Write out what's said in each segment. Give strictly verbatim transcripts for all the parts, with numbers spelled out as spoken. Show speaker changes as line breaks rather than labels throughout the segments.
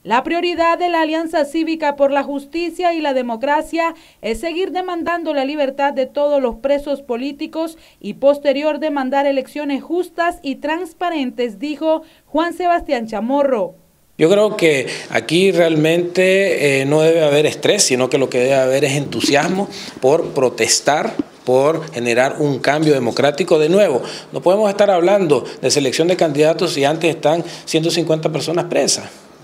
La prioridad de la Alianza Cívica por la Justicia y la Democracia es seguir demandando la libertad de todos los presos políticos y posterior demandar elecciones justas y transparentes, dijo Juan Sebastián Chamorro.
Yo creo que aquí realmente eh, no debe haber estrés, sino que lo que debe haber es entusiasmo por protestar, por generar un cambio democrático de nuevo. No podemos estar hablando de selección de candidatos si antes están ciento cincuenta personas presas.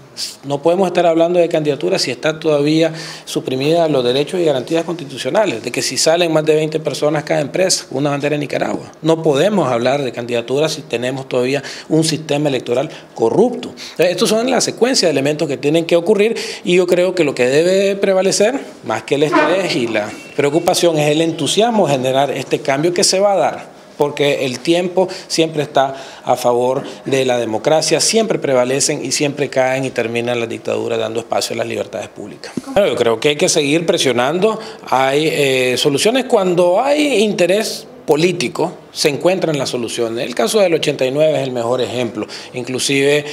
No podemos estar hablando de candidaturas si está todavía suprimida los derechos y garantías constitucionales, de que si salen más de veinte personas cada empresa, una bandera de Nicaragua. No podemos hablar de candidaturas si tenemos todavía un sistema electoral corrupto. Estos son la secuencia de elementos que tienen que ocurrir y yo creo que lo que debe prevalecer, más que el estrés y la preocupación, es el entusiasmo de generar este cambio que se va a dar. Porque el tiempo siempre está a favor de la democracia, siempre prevalecen y siempre caen y terminan las dictaduras dando espacio a las libertades públicas. Bueno, yo creo que hay que seguir presionando, hay eh, soluciones cuando hay interés político, se encuentran las soluciones. El caso del ochenta y nueve es el mejor ejemplo, inclusive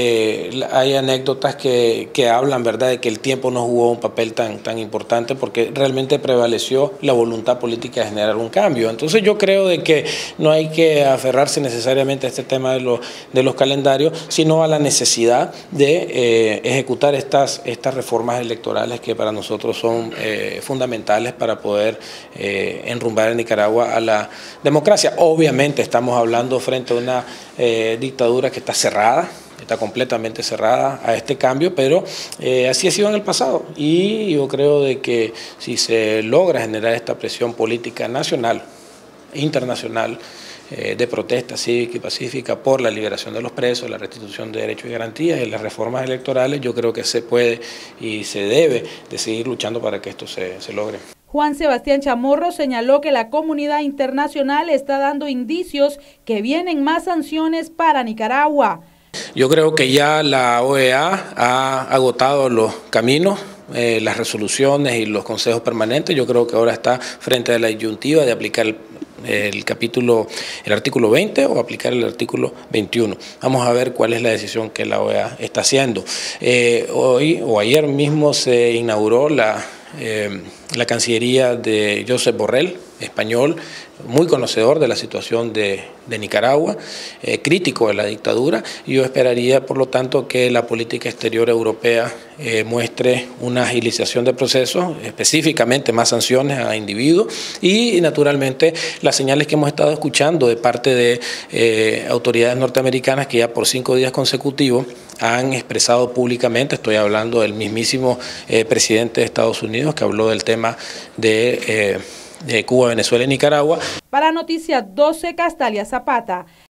eh, hay anécdotas que, que hablan, ¿verdad?, de que el tiempo no jugó un papel tan, tan importante porque realmente prevaleció la voluntad política de generar un cambio. Entonces yo creo de que no hay que aferrarse necesariamente a este tema de los, de los calendarios, sino a la necesidad de eh, ejecutar estas, estas reformas electorales que para nosotros son eh, fundamentales para poder eh, enrumbar a Nicaragua a la democracia. Obviamente estamos hablando frente a una eh, dictadura que está cerrada, está completamente cerrada a este cambio, pero eh, así ha sido en el pasado y yo creo de que si se logra generar esta presión política nacional e internacional eh, de protesta cívica y pacífica por la liberación de los presos, la restitución de derechos y garantías y las reformas electorales, yo creo que se puede y se debe de seguir luchando para que esto se, se logre.
Juan Sebastián Chamorro señaló que la comunidad internacional está dando indicios que vienen más sanciones para Nicaragua.
Yo creo que ya la O E A ha agotado los caminos, eh, las resoluciones y los consejos permanentes. Yo creo que ahora está frente a la disyuntiva de aplicar el, el capítulo, el artículo veinte o aplicar el artículo veintiuno. Vamos a ver cuál es la decisión que la O E A está haciendo. Eh, hoy o ayer mismo se inauguró la Eh, la Cancillería de Josep Borrell, español, muy conocedor de la situación de, de Nicaragua, eh, crítico de la dictadura, y yo esperaría, por lo tanto, que la política exterior europea eh, muestre una agilización de procesos, específicamente más sanciones a individuos y, naturalmente, las señales que hemos estado escuchando de parte de eh, autoridades norteamericanas que ya por cinco días consecutivos han expresado públicamente, estoy hablando del mismísimo eh, presidente de Estados Unidos que habló del tema de, eh, de Cuba, Venezuela y Nicaragua.
Para Noticias doce, Castalia Zapata.